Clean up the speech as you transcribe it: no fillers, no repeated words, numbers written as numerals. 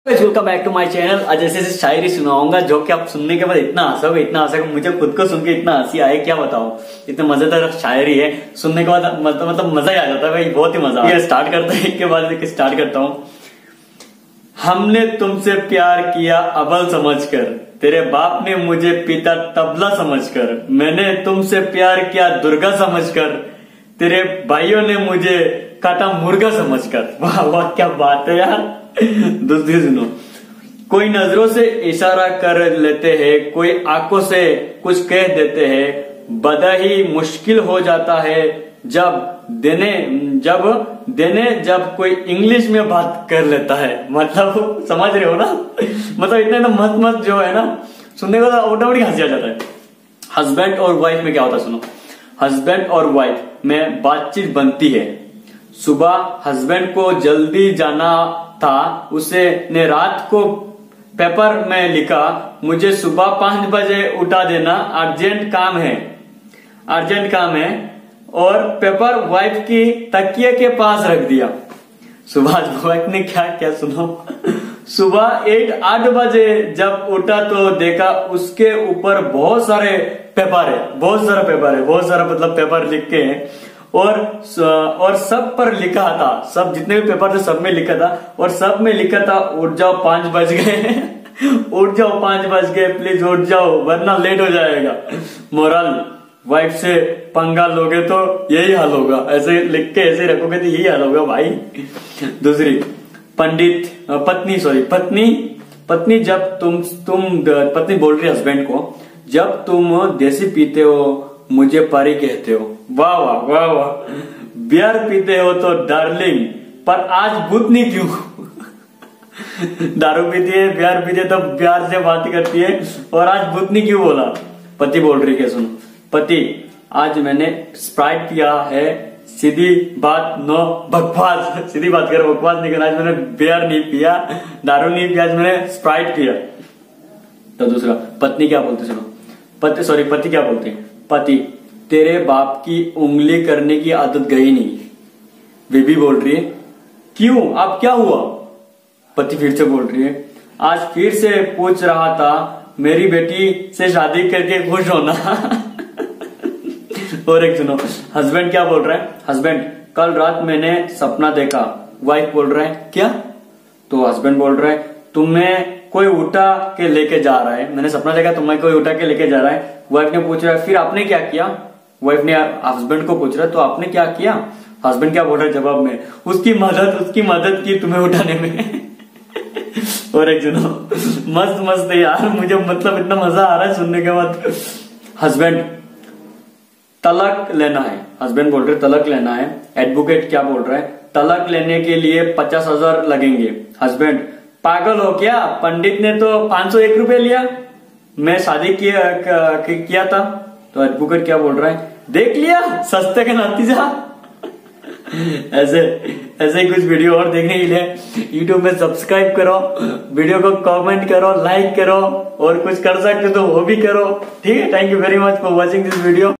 Welcome back to my channel. आज ऐसे शायरी सुनाऊंगा जो कि आप सुनने के बाद इतना हंसोगे मुझे खुद को सुन के इतना हंसी आए, क्या बताऊं। इतने मजेदार शायरी है, सुनने के बाद मतलब मजा ही आ जाता है भाई, बहुत ही मजा। ये स्टार्ट करते हैं, एक के बाद स्टार्ट करता हूँ। हमने तुमसे प्यार किया अबल समझकर, तेरे बाप ने मुझे पिता तबला समझकर। मैंने तुमसे प्यार किया दुर्गा समझकर, तेरे भाइयों ने मुझे काटा मुर्गा समझकर। वाह वाह, क्या बात है यार। दूसरी सुनो। कोई नजरों से इशारा कर लेते हैं, कोई आंखों से कुछ कह देते हैं। बड़ा ही मुश्किल हो जाता है जब जब कोई इंग्लिश में बात कर लेता है। मतलब समझ रहे हो ना, मतलब इतना मस्त जो है ना, सुनने को ऑटोमेटिक हंसी आ जाता है। हस्बैंड और वाइफ में क्या होता है सुनो। हस्बैंड और वाइफ में बातचीत बनती है। सुबह हस्बैंड को जल्दी जाना था, उसे ने रात को पेपर में लिखा, मुझे सुबह 5 बजे उठा देना, अर्जेंट काम है। और पेपर वाइफ की तकिए के पास रख दिया। सुबह वाइफ ने क्या सुनो। सुबह 8 बजे जब उठा तो देखा उसके ऊपर बहुत सारे पेपर है, बहुत सारा मतलब पेपर लिख के हैं। और सब पर लिखा था, सब जितने भी पेपर थे सब में लिखा था, और सब में लिखा था उठ जाओ 5 बज गए। उठ जाओ 5 बज गए, प्लीज उठ जाओ वरना लेट हो जाएगा। मोरल, वाइफ से पंगा लोगे तो यही हाल होगा। ऐसे लिख के ऐसे रखोगे तो यही हाल होगा भाई। दूसरी, पत्नी जब तुम पत्नी बोल रही हस्बैंड को, जब तुम देसी पीते हो मुझे पारी कहते हो। वाह वाह वाह वाह। बियर पीते हो तो डार्लिंग, पर आज भूतनी क्यों। दारू पीती है, बियर पीती है तो प्यार से बात करती है, और आज भूतनी क्यों बोला। पति बोल रही है, सुनो। पति, आज मैंने स्प्राइट पिया है, सीधी बात नो बकवास। सीधी बात कर, बकवास नहीं करना। आज मैंने बियर नहीं पिया, दारू नहीं पिया, आज मैंने स्प्राइट पिया। तो दूसरा, पत्नी क्या बोलती सुनो। पति क्या बोलते हैं। पति, तेरे बाप की उंगली करने की आदत गई नहीं। बेबी बोल रही है, क्यों, अब क्या हुआ। पति फिर से बोल रही है, आज फिर से पूछ रहा था मेरी बेटी से शादी करके खुश होना। और एक सुनो, हस्बैंड क्या बोल रहा है। हस्बैंड, कल रात मैंने सपना देखा। वाइफ बोल रहा है, क्या। तो हस्बैंड बोल रहा है, तुम्हें कोई उठा के लेके जा रहा है। मैंने सपना देखा तुम्हें कोई उठा के लेके जा रहा है। वाइफ ने पूछ रहा है, फिर आपने क्या किया। वाइफ ने हस्बैंड को पूछ रहा है, तो आपने क्या किया। हस्बैंड क्या बोल रहा है जवाब में, उसकी मदद की तुम्हें उठाने में। और एक सुनो, मस्त है यार, मुझे मतलब इतना मजा आ रहा है सुनने के बाद। हस्बैंड, तलाक लेना है। हस्बैंड बोल रहे तलाक लेना है। एडवोकेट क्या बोल रहा है, तलाक लेने के लिए 50,000 लगेंगे। हस्बैंड, पागल हो क्या, पंडित ने तो 501 रुपए लिया, मैं शादी किया था। तो एडवोकेट क्या बोल रहा है, देख लिया सस्ते का नतीजा। ऐसे ही कुछ वीडियो और देखने के लिए YouTube में सब्सक्राइब करो, वीडियो को कमेंट करो, लाइक करो, और कुछ कर सकते हो तो वो भी करो। ठीक है, thank you very much for watching this video.